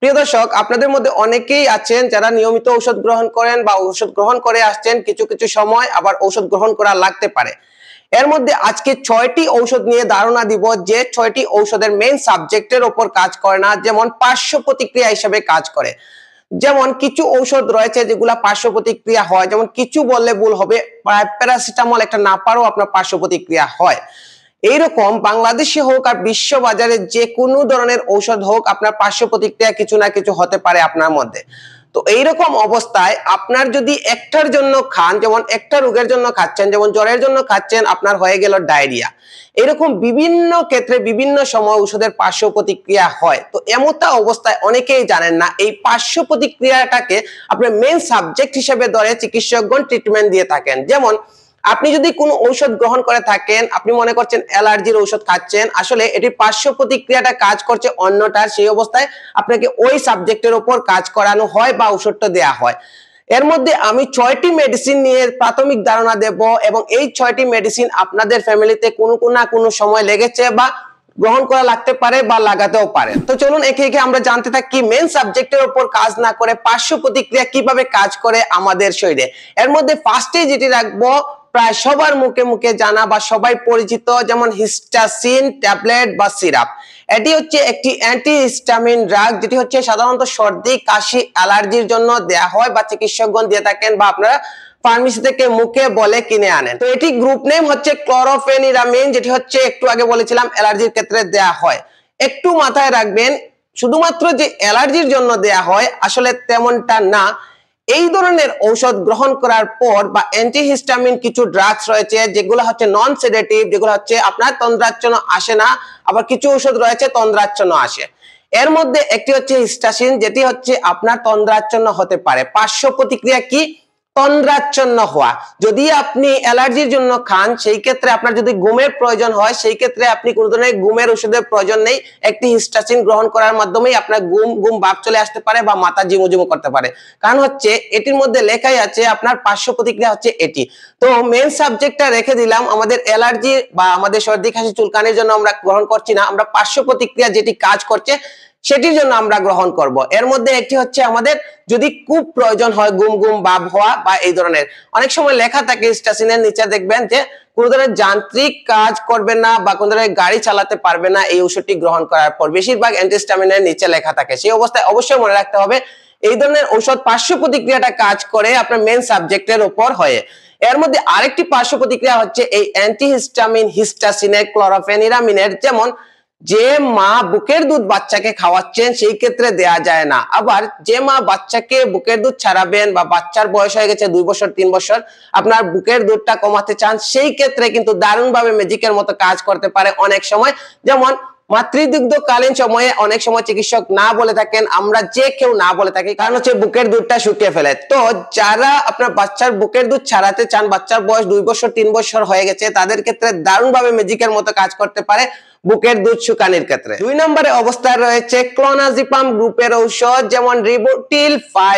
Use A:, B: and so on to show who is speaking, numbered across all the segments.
A: প্রিয় দর্শক, আপনাদের মধ্যে অনেকেই আছেন যারা নিয়মিত ঔষধ গ্রহণ করেন বা ঔষধ গ্রহণ করে আসছেন, কিছু কিছু সময় আবার ঔষধ গ্রহণ করা লাগতে পারে। এর মধ্যে আজকে 6টি ঔষধ নিয়ে ধারণা দিব, যে 6টি ঔষধের মেইন সাবজেক্টের উপর কাজ করে না, যেমন পার্শ্ব প্রতিক্রিয়া হিসেবে কাজ করে। যেমন কিছু ঔষধ রয়েছে যেগুলা পার্শ্ব প্রতিক্রিয়া হয়, যেমন কিছু বললে ভুল হবে, প্যারাসিটামল একটা না পারও আপনার পার্শ্ব প্রতিক্রিয়া হয়। এইরকম বাংলাদেশে হোক আর বিশ্ব বাজারে যে কোনো ধরনের ঔষধ হোক, আপনার পার্শ্ব প্রতিক্রিয়া কিছু না কিছু হতে পারে আপনার মধ্যে। তো এইরকম অবস্থায় আপনার যদি একটার জন্য খান, যেমন একটা রোগের জন্য খাচ্ছেন, যেমন জ্বরের জন্য খাচ্ছেন, আপনার হয়ে গেল ডায়রিয়া। এরকম বিভিন্ন ক্ষেত্রে বিভিন্ন সময় ঔষধের পার্শ্ব প্রতিক্রিয়া হয়। তো এমতা অবস্থায় অনেকেই জানেন না এই পার্শ্ব প্রতিক্রিয়াটাকে আপনার মেইন সাবজেক্ট হিসেবে ধরে চিকিৎসকগণ ট্রিটমেন্ট দিয়ে থাকেন। যেমন আপনি যদি কোনো ঔষধ গ্রহণ করে থাকেন, আপনি মনে করছেন অ্যালার্জির ঔষধ খাচ্ছেন, আসলে এটির পার্শ্ব প্রতিক্রিয়াটা কাজ করছে অন্যটার, সেই অবস্থায় আপনাকে ওই সাবজেক্টের উপর কাজ করানো হয় বা ঔষধটা দেয়া হয়। এর মধ্যে আমি 6টি মেডিসিন নিয়ে প্রাথমিক ধারণা দেব, এবং এই 6টি মেডিসিন আপনাদের ফ্যামিলিতে কোনো না কোনো সময় লেগেছে বা গ্রহণ করা লাগতে পারে বা লাগাতেও পারে। তো চলুন একে একে আমরা জানতে থাকি মেইন সাবজেক্টের উপর কাজ না করে পার্শ্ব প্রতিক্রিয়া কিভাবে কাজ করে আমাদের শরীরে। এর মধ্যে ফার্স্টে যেটি রাখবো, প্রায় সবার মুখে মুখে জানা বা সবাই পরিচিত, যেমন হিস্টাসিন ট্যাবলেট বা সিরাপ। এটি হচ্ছে একটি অ্যান্টিহিস্টামিন ড্রাগ, যেটি হচ্ছে সাধারণত সর্দি, কাশি, অ্যালার্জির জন্য দেয়া হয় বা চিকিৎসকগণ দিয়ে থাকেন, বা আপনারা ফার্মেসি থেকে মুখে বলে কিনে আনেন। তো এটি গ্রুপ নেম হচ্ছে ক্লোরোফেনিরামিন, যেটি হচ্ছে একটু আগে বলেছিলাম অ্যালার্জির ক্ষেত্রে দেয়া হয়। একটু মাথায় রাখবেন, শুধুমাত্র যে অ্যালার্জির জন্য দেয়া হয় আসলে তেমনটা না। এই ধরনের ঔষধ গ্রহণ করার পর বা অ্যান্টিহিস্টামিন কিছু ড্রাগস রয়েছে যেগুলো হচ্ছে নন সেডেটিভ, যেগুলো হচ্ছে আপনার তন্দ্রাচ্ছন্ন আসে না, আবার কিছু ঔষধ রয়েছে তন্দ্রাচ্ছন্ন আসে। এর মধ্যে একটি হচ্ছে হিস্টাসিন, যেটি হচ্ছে আপনার তন্দ্রাচ্ছন্ন হতে পারে। পার্শ্ব প্রতিক্রিয়া কি? তন্দ্রাচ্ছন্ন হওয়া। যদি আপনি অ্যালার্জির জন্য খান, সেই ক্ষেত্রে আপনার যদি ঘুমের প্রয়োজন হয়, সেই ক্ষেত্রে আপনি কোনো ধরনের ঘুমের ওষুধের প্রয়োজন নেই, একটি হিস্টাসিন গ্রহণ করার মাধ্যমেই আপনার ঘুম ভাব চলে আসতে পারে বা মাথা ঝিমুঝিমু করতে পারে। কারণ হচ্ছে এটির মধ্যে লেখাই আছে আপনার পার্শ্ব প্রতিক্রিয়া হচ্ছে এটি। তো মেইন সাবজেক্টটা রেখে দিলাম, আমাদের অ্যালার্জি বা আমাদের সর্দি কাশি চুলকানির জন্য আমরা গ্রহণ করছি না, আমরা পার্শ্ব প্রতিক্রিয়া যেটি কাজ করছে সেটির জন্য আমরা গ্রহণ করব। এর মধ্যে একটি হচ্ছে আমাদের যদি খুব প্রয়োজন হয় ঘুম ঘুম ভাব হওয়া বা এই ধরনের, অনেক সময় লেখা থাকে স্টেশনের নিচে দেখবেন যে কোন ধরনের যান্ত্রিক কাজ করবে না বা কোন ধরনের গাড়ি চালাতে পারবে না এই ওষুধটি গ্রহণ করার পর, বেশিরভাগ অ্যান্টিহিস্টামিনের নিচে লেখা থাকে। সেই অবস্থায় অবশ্যই মনে রাখতে হবে এই ধরনের ঔষধ পার্শ্ব প্রতিক্রিয়াটা কাজ করে আপনার মেইন সাবজেক্টের উপর হয়ে। এর মধ্যে আরেকটি পার্শ্ব প্রতিক্রিয়া হচ্ছে এই অ্যান্টিহিস্টামিন হিস্টাসিনের, ক্লোরোফেনিরামিনের। যেমন যে মা বুকের দুধ বাচ্চাকে খাওয়াচ্ছেন সেই ক্ষেত্রে দেয়া যায় না, আবার যে মা বাচ্চাকে বুকের দুধ ছাড়াবেন বা বাচ্চার বয়স হয়ে গেছে 2 বছর 3 বছর, আপনার বুকের দুধটা কমাতে চান, সেই ক্ষেত্রে কিন্তু দারুণভাবে ম্যাজিকের মতো কাজ করতে পারে অনেক সময়। যেমন মাতৃদুগ্ধকালীন সময়ে অনেক সময় চিকিৎসক না বলে থাকেন, আমরা যে কেউ না বলে থাকি, কারণ হচ্ছে বুকের দুধটা শুকিয়ে ফেলে। তো যারা আপনার বাচ্চার বুকের দুধ ছাড়াতে চান, বাচ্চার বয়স 2 বছর 3 বছর হয়ে গেছে, তাদের ক্ষেত্রে দারুণভাবে ম্যাজিকের মতো কাজ করতে পারে বুকের দুধ শুকানির ক্ষেত্রে। 2 নম্বরে অবস্থায় রয়েছে ক্লোনাজিপাম গ্রুপের ঔষধ, যেমন রিবোটিল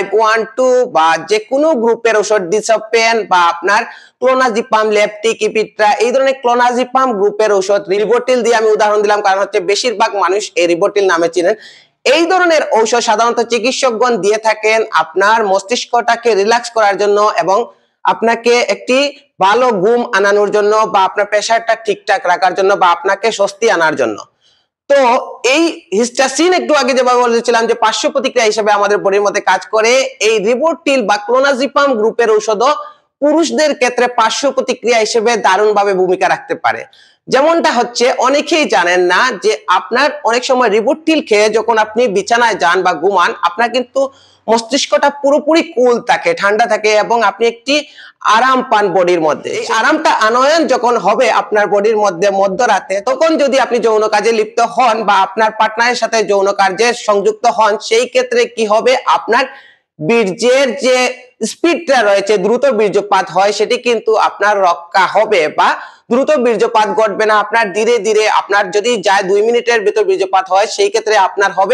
A: 512 বা যে কোনো গ্রুপের ঔষধ, ডিসোপেন বা আপনার ক্লোনাজিপাম, লেপটিক, ইপিট্রা, এই ধরনের ক্লোনাজিপাম গ্রুপের ঔষধ। রিবোটিল দিয়ে আমি উদাহরণ দিলাম কারণ হচ্ছে বেশিরভাগ মানুষ এই রিবোটিল নামে চিনেন। এই ধরনের ঔষধ সাধারণত চিকিৎসকগণ দিয়ে থাকেন আপনার মস্তিষ্কটাকে রিল্যাক্স করার জন্য এবং আপনাকে একটি ভালো ঘুম আনানোর জন্য বা আপনার প্রেসারটা ঠিকঠাক রাখার জন্য বা আপনাকে স্বস্তি আনার জন্য। তো এই হিস্টাসিন একটু আগে যেভাবে বলেছিলাম যে পার্শ্ব প্রতিক্রিয়া হিসেবে আমাদের বডির মধ্যে কাজ করে, এই রিবোটিল বা ক্লোনাজিপাম গ্রুপের ঔষধও পুরুষদের ক্ষেত্রে পার্শ্ব প্রতিক্রিয়া হিসেবে দারুণভাবে ভূমিকা রাখতে পারে। যেমনটা হচ্ছে অনেকেই জানেন না যে আপনার অনেক সময় রিবোটিল খেয়ে যখন আপনি বিছানায় যান বা ঘুমান, আপনার কিন্তু মস্তিষ্কটা পুরোপুরি কুল থাকে, ঠান্ডা থাকে এবং আপনি একটি আরাম পান বডির মধ্যে। এই আরামটা আনয়ন যখন হবে আপনার বডির মধ্যে মধ্যরাতে, তখন যদি আপনি যৌন কাজে লিপ্ত হন বা আপনার পার্টনারের সাথে যৌন কার্যে সংযুক্ত হন, সেই ক্ষেত্রে কি হবে, আপনার বীর্যের যে স্পিডটা রয়েছে, দ্রুত বীর্যপাত হয়, সেটি কিন্তু আপনার রক্ষা হবে বা দ্রুত বীর্যপাত ঘটবে না। আপনার ধীরে ধীরে, আপনার যদি যায় 2 মিনিটের ভিতর বীর্যপাত হয়, সেই ক্ষেত্রে আপনার হবে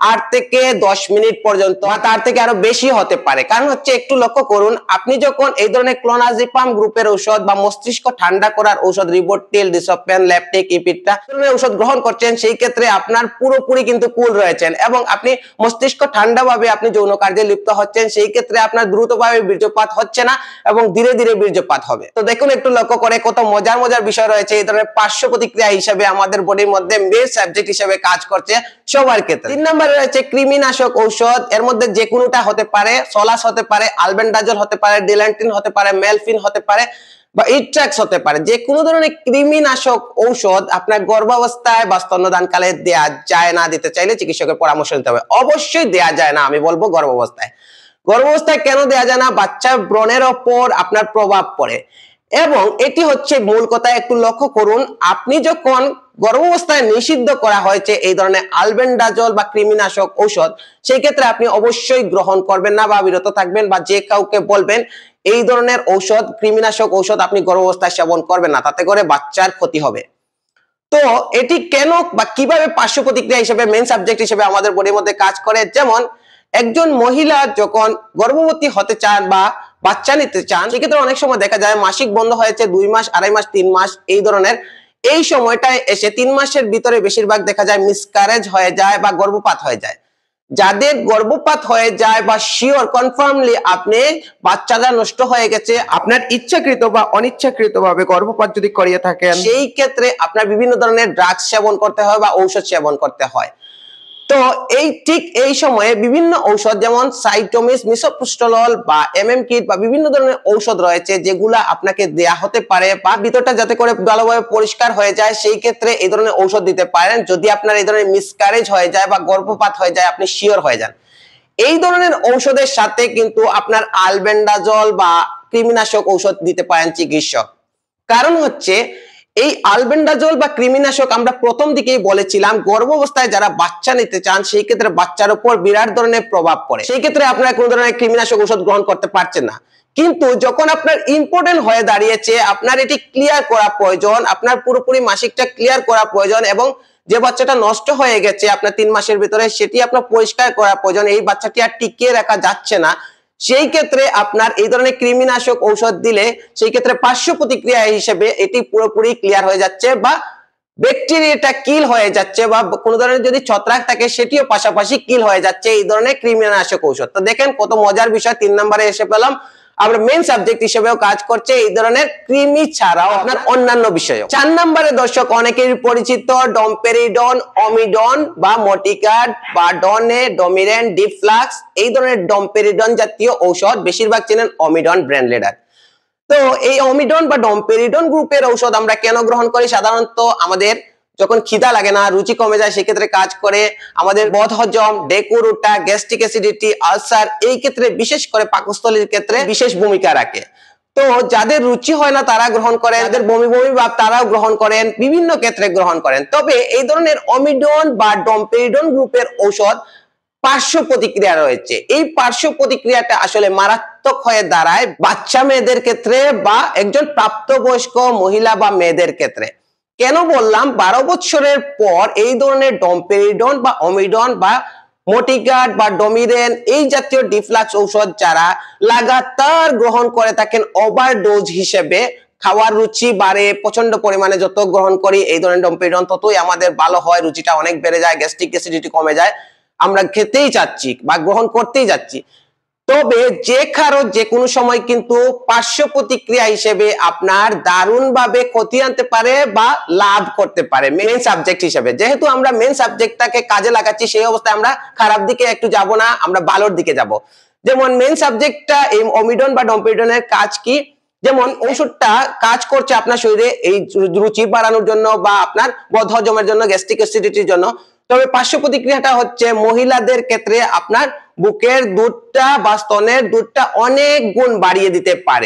A: 8 থেকে 10 মিনিট পর্যন্ত বা তার থেকে আরো বেশি হতে পারে। কারণ হচ্ছে একটু লক্ষ্য করুন, আপনি যখন এই ধরনের ক্লোনাজিপাম গ্রুপের ঔষধ বা মস্তিষ্ক ঠান্ডা করার ঔষধ রিবোট্টিল, ডিসোপেন, ল্যাপটেক, ইপিট্রা ধরনের ঔষধ গ্রহণ করছেন, সেই ক্ষেত্রে আপনার পুরোপুরি কিন্তু কুল রয়েছেন এবং আপনি মস্তিষ্ক ঠান্ডা ভাবে আপনি যৌন কার্যে লিপ্ত হচ্ছেন। সেই ক্ষেত্রে আপনার দ্রুতভাবে বীর্যপাত হচ্ছে না এবং ধীরে ধীরে বীর্যপাত হবে। তো দেখুন একটু লক্ষ্য করে কত মজার মজার বিষয় রয়েছে এই ধরনের পার্শ্ব প্রতিক্রিয়া হিসেবে আমাদের বডির মধ্যে মেইন সাবজেক্ট হিসেবে কাজ করছে সবার ক্ষেত্রে। 3 নম্বরে রয়েছে কৃমিনাশক ঔষধ। এর মধ্যে যে কোনোটা হতে পারে, সলাস হতে পারে, আলবেন্ডাজল হতে পারে, ডিল্যান্টিন হতে পারে, মেলফিন হতে পারে বা ইট্রাক্স হতে পারে। যে কোনো ধরনের কৃমিনাশক ঔষধ আপনার গর্ভাবস্থায় বা স্তন্যদানকালে দেয়া যায় না, দিতে চাইলে চিকিৎসকের পরামর্শ নিতে হবে। অবশ্যই দেয়া যায় না, আমি বলবো গর্ভাবস্থায়। গর্ভাবস্থায় কেন দেয়া যায় না? বাচ্চার ব্রণের ওপর আপনার প্রভাব পড়ে এবং এটি হচ্ছে মূল কথা। একটু লক্ষ্য করুন, আপনি যখন গর্ভাবস্থায় নিষিদ্ধ করা হয়েছে এই ধরনের আলবেন্ডাজল বা কৃমিনাশক ঔষধ, সেই ক্ষেত্রে আপনি অবশ্যই গ্রহণ করবেন না বা বিরত থাকবেন বা যে কাউকে বলবেন এই ধরনের ঔষধ, কৃমিনাশক ঔষধ আপনি গর্ভাবস্থায় সেবন করবেন না, তাতে করে বাচ্চার ক্ষতি হবে। তো এটি কেন বা কিভাবে পার্শ্ব প্রতিক্রিয়া হিসেবে মেইন সাবজেক্ট হিসেবে আমাদের বডির মধ্যে কাজ করে, যেমন একজন মহিলা যখন গর্ভবতী হতে চান বা বাচ্চা নিতে চান, সেক্ষেত্রে অনেক সময় দেখা যায় মাসিক বন্ধ হয়েছে 2 মাস, 2.5 মাস, 3 মাস এই ধরনের, এই সময়টায় এসে 3 মাসের ভিতরে বেশিরভাগ দেখা যায় মিসক্যারেজ হয়ে যায় বা গর্ভপাত হয়ে যায়। যাদের গর্ভপাত হয়ে যায় বা শিওর কনফার্মলি আপনি বাচ্চাটা নষ্ট হয়ে গেছে, আপনার ইচ্ছাকৃত বা অনিচ্ছাকৃত ভাবে গর্ভপাত যদি করিয়ে থাকেন, সেই ক্ষেত্রে আপনার বিভিন্ন ধরনের ড্রাগস সেবন করতে হয় বা ঔষধ সেবন করতে হয়। তো ঠিক এই সময়ে বিভিন্ন ঔষধ যেমন সাইটোমিস, মিসোপ্রোস্টোলল বা এমএম কিট বা বিভিন্ন ধরনের ঔষধ রয়েছে যেগুলা আপনাকে দেয়া হতে পারে বা ভিতরটা যাতে করে ভালোভাবে পরিষ্কার হয়ে যায়, সেই ক্ষেত্রে এই ধরনের ঔষধ দিতে পারেন যদি আপনার এই ধরনের মিসক্যারেজ হয়ে যায় বা গর্ভপাত হয়ে যায়, আপনি শিওর হয়ে যান। এই ধরনের ঔষধের সাথে কিন্তু আপনার আলবেন্ডাজল বা কৃমিনাশক ঔষধ দিতে পারেন চিকিৎসক। কারণ হচ্ছে এই আলবেন্ডাজল বা কৃমিনাশক আমরা প্রথম দিকেই বলেছিলাম গর্ভাবস্থায় যারা বাচ্চা নিতে চান সেই ক্ষেত্রে বাচ্চার উপর বিরাট ধরনের প্রভাব পড়ে, সেই ক্ষেত্রে আপনারা কোনো ধরনের কৃমিনাশক ঔষধ গ্রহণ করতে পারছেন না। কিন্তু যখন আপনার ইম্পর্টেন্ট হয়ে দাঁড়িয়েছে, আপনার এটি ক্লিয়ার করা প্রয়োজন, আপনার পুরোপুরি মাসিকটা ক্লিয়ার করা প্রয়োজন এবং যে বাচ্চাটা নষ্ট হয়ে গেছে আপনার 3 মাসের ভিতরে সেটি আপনার পরিষ্কার করা প্রয়োজন, এই বাচ্চাটি আর টিকিয়ে রাখা যাচ্ছে না, সেই ক্ষেত্রে আপনার এই ধরনের কৃমিনাশক ঔষধ দিলে সেই ক্ষেত্রে পার্শ্ব প্রতিক্রিয়া হিসেবে এটি পুরোপুরি ক্লিয়ার হয়ে যাচ্ছে বা ব্যাকটেরিয়াটা কিল হয়ে যাচ্ছে বা কোনো ধরনের যদি ছত্রাক থাকে সেটিও পাশাপাশি কিল হয়ে যাচ্ছে এই ধরনের কৃমিনাশক ঔষধ। তো দেখেন কত মজার বিষয়, 3 নম্বরে এসে পেলাম। আমরা মেইন সাবজেক্ট হিসেবেও কাজ করছে এই ধরনের কৃমি ছাড়াও আপনার অন্যান্য বিষয়ও। 4 নম্বরে দর্শক অনেকের পরিচিত ডমপেরিডন, অমিডন বা মটিকাড বা ডনে, ডমিরেন, ডিফ্লাক্স এই ধরনের ডমপেরিডন জাতীয় ঔষধ, বেশিরভাগ চেনেন অমিডন ব্র্যান্ড লিডার। তো এই অমিডন বা ডমপেরিডন গ্রুপের ঔষধ আমরা কেন গ্রহণ করি? সাধারণত আমাদের যখন খিদা লাগে না, রুচি কমে যায়, সেক্ষেত্রে কাজ করে আমাদের বদহজম, ডেকুরুটা, গ্যাস্ট্রিক অ্যাসিডিটি, আলসার এই ক্ষেত্রে বিশেষ করে পাকস্থলীর ক্ষেত্রে বিশেষ ভূমিকা রাখে। তো যাদের রুচি হয় না তারা গ্রহণ করেন, যাদের বমি বমি ভাব তারাও গ্রহণ করেন, বিভিন্ন ক্ষেত্রে গ্রহণ করেন। তবে এই ধরনের অমিডন বা ডমপেরিডন গ্রুপের ঔষধ পার্শ্ব প্রতিক্রিয়া রয়েছে, এই পার্শ্ব প্রতিক্রিয়াটা আসলে মারাত্মক হয়ে দাঁড়ায় বাচ্চা মেয়েদের ক্ষেত্রে বা একজন প্রাপ্তবয়স্ক মহিলা বা মেয়েদের ক্ষেত্রে। কেন বললাম? 12 বছরের পর এই ধরনের ডমপেরিডন বা অমিডন বা মটিগার্ড বা ডমিরেন এই জাতীয় ডিফ্লাক্স ঔষধ যারা লাগাতার গ্রহণ করে থাকেন ওভারডোজ হিসেবে, খাওয়ার রুচি বাড়ে প্রচন্ড পরিমাণে, যত গ্রহণ করি এই ধরনের ডমপেরিডন ততই আমাদের ভালো হয়, রুচিটা অনেক বেড়ে যায়, গ্যাস্ট্রিক অ্যাসিডিটি কমে যায়, আমরা খেতেই চাচ্ছি বা গ্রহণ করতেই যাচ্ছি। তবে যে কারো যে কোনো সময় কিন্তু পার্শ্ব প্রতিক্রিয়া হিসেবে আপনার দারুণভাবে ক্ষতি আনতে পারে বা লাভ করতে পারে মেইন সাবজেক্ট হিসেবে। যেহেতু আমরা মেইন সাবজেক্টটাকে কাজে লাগাচ্ছি, সেই অবস্থায় আমরা খারাপ দিকে একটু যাব না, আমরা ভালোর দিকে যাব। যেমন মেইন সাবজেক্টটা এই অমিডন বা ডমপেরিডনের কাজ কি? যেমন ওষুধটা কাজ করছে আপনার শরীরে এই রুচি বাড়ানোর জন্য বা আপনার বদহজমের জন্য, গ্যাস্ট্রিক অ্যাসিডিটির জন্য। তবে পার্শ্ব প্রতিক্রিয়াটা হচ্ছে মহিলাদের ক্ষেত্রে আপনার বুকের দুধটা বা স্তনের দুধটা অনেক গুণ বাড়িয়ে দিতে পারে।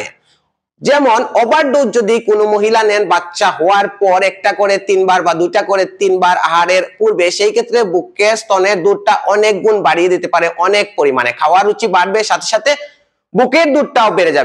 A: যেমন ওভারডোজ যদি কোনো মহিলা নেন বাচ্চা হওয়ার পর 1টা করে 3 বার বা 2টা করে 3 বার আহারের পূর্বে, সেই ক্ষেত্রে বুকের স্তনের দুধটা অনেক গুণ বাড়িয়ে দিতে পারে, অনেক পরিমাণে খাওয়ার রুচি বাড়বে, সাথে সাথে বুকের দুধটাও বেড়ে যাবে।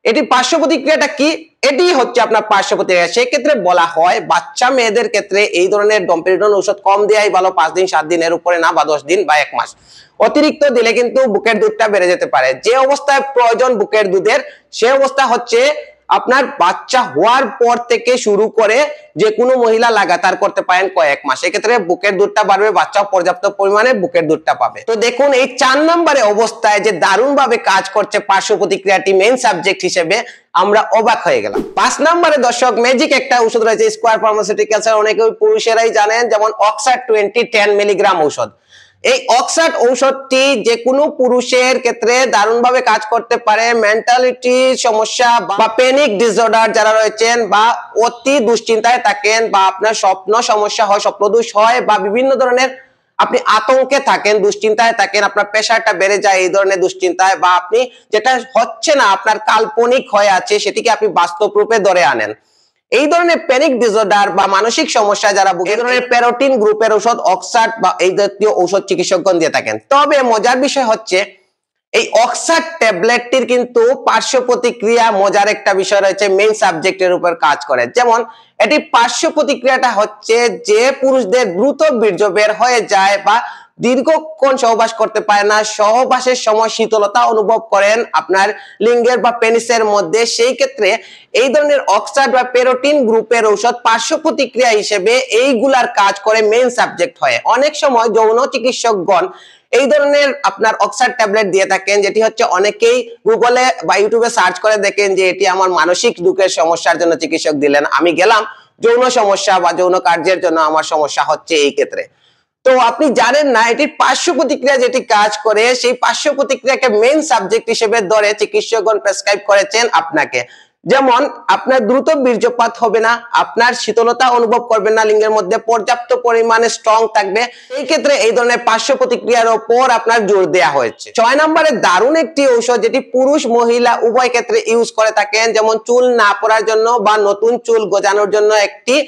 A: এটি পার্শ্ব প্রতিক্রিয়াটা কি? এটি হচ্ছে আপনার পার্শ্ব প্রতিক্রিয়া। সেক্ষেত্রে বলা হয় বাচ্চা মেয়েদের ক্ষেত্রে এই ধরনের ডমপেরিডন ঔষধ কম দেওয়াই ভালো, 5 দিন 7 দিনের উপরে না, বা 10 দিন বা 1 মাস। অতিরিক্ত দিলে কিন্তু বুকের দুধটা বেড়ে যেতে পারে। যে অবস্থায় প্রয়োজন বুকের দুধের, সে অবস্থা হচ্ছে আপনার বাচ্চা হওয়ার পর থেকে শুরু করে যে কোনো মহিলা লাগাতার করতে পারেন কয়েক মাস। এক্ষেত্রে বুকের দুধটা বাড়বে, বাচ্চাও পর্যাপ্ত পরিমাণে বুকের দুধটা পাবে। তো দেখুন এই 4 নম্বরে অবস্থায় যে দারুণভাবে কাজ করছে পার্শ্ব প্রতিক্রিয়াটি মেইন সাবজেক্ট হিসেবে, আমরা অবাক হয়ে গেলাম। 5 নম্বরে দর্শক ম্যাজিক একটা ওষুধ রয়েছে স্কয়ার ফার্মাসিউটিক্যালস এর, অনেকে পুরুষেরাই জানেন, যেমন অক্সাট 20 10 মিলিগ্রাম ঔষধ। এই অক্সাট ঔষধটি যে কোনো পুরুষের ক্ষেত্রে দারুণভাবে কাজ করতে পারে। মেন্টালিটি সমস্যা বা প্যানিক ডিসঅর্ডার যারা রয়েছেন, বা অতি দুশ্চিন্তায় থাকেন, বা আপনার স্বপ্ন সমস্যা হয়, স্বপ্নদোষ হয়, বা বিভিন্ন ধরনের আপনি আতঙ্কে থাকেন, দুশ্চিন্তায় থাকেন, আপনার প্রেশারটা বেড়ে যায় এই ধরনের দুশ্চিন্তায়, বা আপনি যেটা হচ্ছে না আপনার কাল্পনিক হয়ে আছে সেটিকে আপনি বাস্তব রূপে ধরে আনেন, এই ধরনের প্যানিক ডিসঅর্ডার বা মানসিক সমস্যা যারা ভোগে, এই ধরনের প্যারোটিন গ্রুপের ঔষধ অক্সাট বা এই জাতীয় ঔষধ চিকিৎসকগণ দিয়ে থাকেন। তবে মজার বিষয় হচ্ছে এই অক্সাট ট্যাবলেটটির কিন্তু পার্শ্ব প্রতিক্রিয়া, মজার একটা বিষয় রয়েছে, মেইন সাবজেক্টের উপর কাজ করে। যেমন এটি পার্শ্ব প্রতিক্রিয়াটা হচ্ছে যে পুরুষদের দ্রুত বীর্য বের হয়ে যায় বা দীর্ঘক্ষণ সহবাস করতে পারে না, সহবাসের সময় শীতলতা অনুভব করেন আপনার লিঙ্গের বা পেনিসের মধ্যে, সেই ক্ষেত্রে এই ধরনের অক্সাট বা প্যারোটিন গ্রুপের ঔষধ পার্শ্ব প্রতিক্রিয়া হিসেবে এইগুলার কাজ করে মেইন সাবজেক্ট হয়। অনেক সময় যৌন চিকিৎসকগণ এই ধরনের আপনার অক্সাট ট্যাবলেট দিয়ে থাকেন, যেটি হচ্ছে অনেকেই গুগলে বা ইউটিউবে সার্চ করে দেখেন যে এটি আমার মানসিক দুঃখের সমস্যার জন্য চিকিৎসক দিলেন, আমি গেলাম যৌন সমস্যা বা যৌন কার্যের জন্য আমার সমস্যা হচ্ছে এই ক্ষেত্রে। তো আপনি জানেন না এটির পার্শ্ব প্রতিক্রিয়া যেটি কাজ করে, সেই পার্শ্ব প্রতিক্রিয়াকে মেইন সাবজেক্ট হিসেবে ধরে চিকিৎসকগণ প্রেসক্রাইব করেছেন আপনাকে। যেমন আপনার দ্রুত বীর্যপাত হবে না, আপনার শীতলতা অনুভব করবেন না, লিঙ্গের মধ্যে পর্যাপ্ত পরিমাণে স্ট্রং থাকবে, এই ক্ষেত্রে এই ধরনের পার্শ্ব প্রতিক্রিয়ার উপর আপনার জোর দেওয়া হয়েছে। 6 নম্বরে দারুণ একটি ঔষধ যেটি পুরুষ মহিলা উভয় ক্ষেত্রে ইউজ করে থাকেন, যেমন চুল না পড়ার জন্য বা নতুন চুল গজানোর জন্য একটি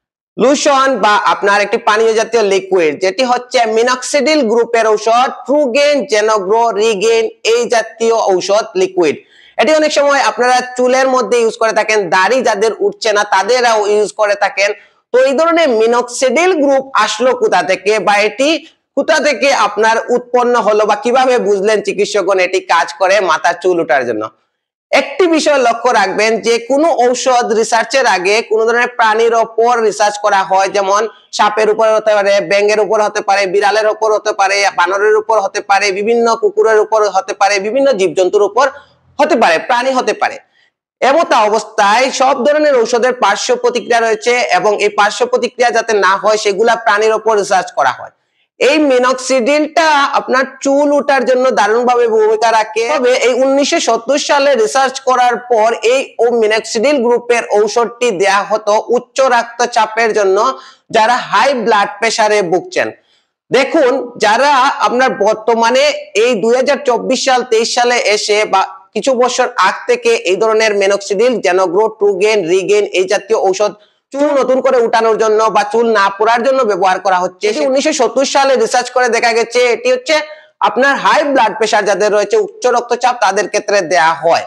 A: লুশন বা আপনার একটি পানীয় জাতীয় লিকুইড, যেটি হচ্ছে মিনক্সিডিল গ্রুপের ঔষধ ট্রুগেন, জেনোগ্রো, রিগেন, এই জাতীয় ঔষধ লিকুইড। এটি অনেক সময় আপনারা চুলের মধ্যে ইউজ করে থাকেন, দাড়ি যাদের উঠছে না তাদেরও ইউজ করে থাকেন। তো এই ধরনের মিনক্সিডিল গ্রুপ আসলো কোথা থেকে, বা এটি কোথা থেকে আপনার উৎপন্ন হলো, বা কিভাবে বুঝলেন চিকিৎসকগণ এটি কাজ করে মাথার চুল ওঠার জন্য? একটি বিষয় লক্ষ্য রাখবেন যে কোনো ঔষধ রিসার্চের আগে কোনো ধরনের প্রাণীর উপর রিসার্চ করা হয়, যেমন সাপের উপর হতে পারে, ব্যাঙের উপর হতে পারে, বিড়ালের উপর হতে পারে, বানরের উপর হতে পারে, বিভিন্ন কুকুরের উপর হতে পারে, বিভিন্ন জীবজন্তুর উপর হতে পারে, প্রাণী হতে পারে। এমত অবস্থায় সব ধরনের ঔষধের পার্শ্ব প্রতিক্রিয়া রয়েছে, এবং এই পার্শ্ব প্রতিক্রিয়া যাতে না হয় সেগুলা প্রাণীর উপর রিসার্চ করা হয়। এই মিনক্সিডিলটা আপনার চুল ওঠার জন্য দারুণভাবে ভূমিকা রাখে। তবে এই 1970 সালে রিসার্চ করার পর এই মিনক্সিডিল গ্রুপের ঔষধটি দেয়া হতো উচ্চ রক্তচাপের জন্য, যারা হাই ব্লাড প্রেসারে ভুগছেন। দেখুন যারা আপনার বর্তমানে এই 2024 সাল 23 সালে এসে বা কিছু বছর আগ থেকে এই ধরনের মিনক্সিডিল, জেনোগ্রো, ট্রুগেন, রিগেন এই জাতীয় ঔষধ চুল নতুন করে উঠানোর জন্য বা চুল না পড়ার জন্য ব্যবহার করা হচ্ছে। 1970 সালে রিসার্চ করে দেখা গেছে এটি হচ্ছে আপনার হাই ব্লাড প্রেসার যাদের রয়েছে, উচ্চ রক্তচাপ, তাদের ক্ষেত্রে দেয়া হয়।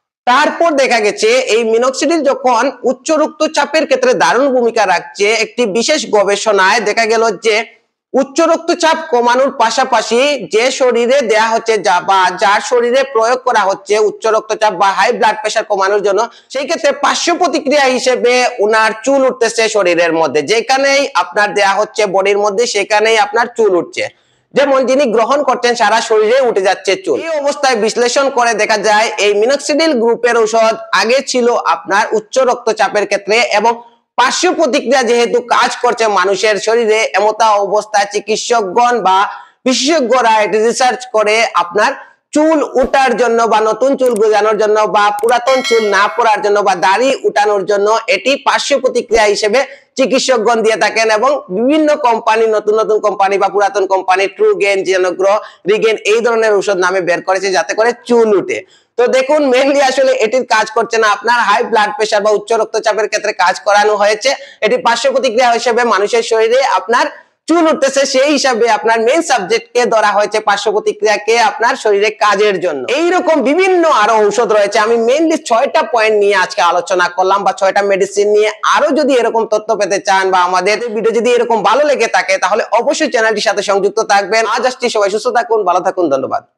A: তারপর দেখা গেছে এই মিনক্সিডিল যখন উচ্চ রক্তচাপের ক্ষেত্রে দারুণ ভূমিকা রাখছে, একটি বিশেষ গবেষণায় দেখা গেল যে উচ্চ রক্তচাপ কমানোর পাশাপাশি যে শরীরে দেয়া হচ্ছে বা যার শরীরে প্রয়োগ করা হচ্ছে উচ্চ রক্তচাপ বা হাই ব্লাড প্রেসার কমানোর জন্য, সেই ক্ষেত্রে পার্শ্ব প্রতিক্রিয়া হিসেবে উনার চুল উঠতেছে শরীরের মধ্যে, যেখানেই আপনার দেয়া হচ্ছে বডির মধ্যে সেখানেই আপনার চুল উঠছে। যেমন যিনি গ্রহণ করছেন সারা শরীরে উঠে যাচ্ছে চুল। এই অবস্থায় বিশ্লেষণ করে দেখা যায় এই মিনক্সিডিল গ্রুপের ঔষধ আগে ছিল আপনার উচ্চ রক্তচাপের ক্ষেত্রে, এবং পার্শ্ব প্রতিক্রিয়া যেহেতু কাজ করছে মানুষের শরীরে, এমতা অবস্থায় চিকিৎসকগণ বা বিশেষজ্ঞরা এটি রিসার্চ করে আপনার চুল উঠার জন্য বা নতুন চুল গজানোর জন্য বা পুরাতন চুল না পড়ার জন্য বা দাড়ি উঠানোর জন্য এটি পার্শ্ব প্রতিক্রিয়া হিসেবে চিকিৎসকগণ দিয়ে থাকেন। এবং বিভিন্ন কোম্পানি, নতুন নতুন কোম্পানি বা পুরাতন কোম্পানি ট্রুগেন, জেনোগ্রো, রিগেন এই ধরনের ঔষধ নামে বের করেছে যাতে করে চুল উঠে। তো দেখুন মেইনলি আসলে এটির কাজ করছে না, আপনার হাই ব্লাড প্রেসার বা উচ্চ রক্তচাপের ক্ষেত্রে কাজ করানো হয়েছে। এটি পার্শ্ব প্রতিক্রিয়া হিসেবে মানুষের শরীরে আপনার চুল উঠতেছে, সেই হিসাবে আপনার মেইন সাবজেক্টকে ধরা হয়েছে পার্শ্ব প্রতিক্রিয়াকে আপনার শরীরে কাজের জন্য। এইরকম বিভিন্ন আরো ঔষধ রয়েছে। আমি মেইনলি 6টা পয়েন্ট নিয়ে আজকে আলোচনা করলাম, বা 6টা মেডিসিন নিয়ে। আরো যদি এরকম তথ্য পেতে চান বা আমাদের ভিডিও যদি এরকম ভালো লেগে থাকে, তাহলে অবশ্যই চ্যানেলটির সাথে সংযুক্ত থাকবেন। আজ আসছি, সবাই সুস্থ থাকুন, ভালো থাকুন, ধন্যবাদ।